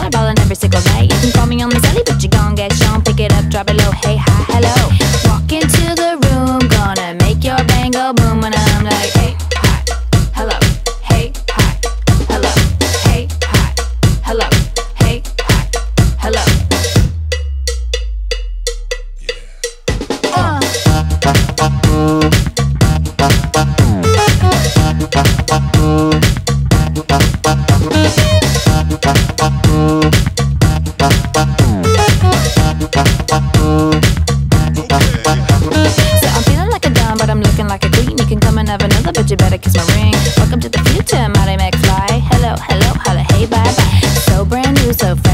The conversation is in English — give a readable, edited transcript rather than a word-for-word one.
ballin' every single night. You can call me on the celly, but you gon' get shown. Pick it up, drop it low, hey, hi, hello. Walk into the room, gonna make your brain go boom. When I'm like, hey, hi, hello, hey, hi, hello, hey, hi, hello, hey, hi, hello. But you better kiss my ring. Welcome to the future, Marty McFly. Hello, hello, holla, hey, bye, bye. So brand new, so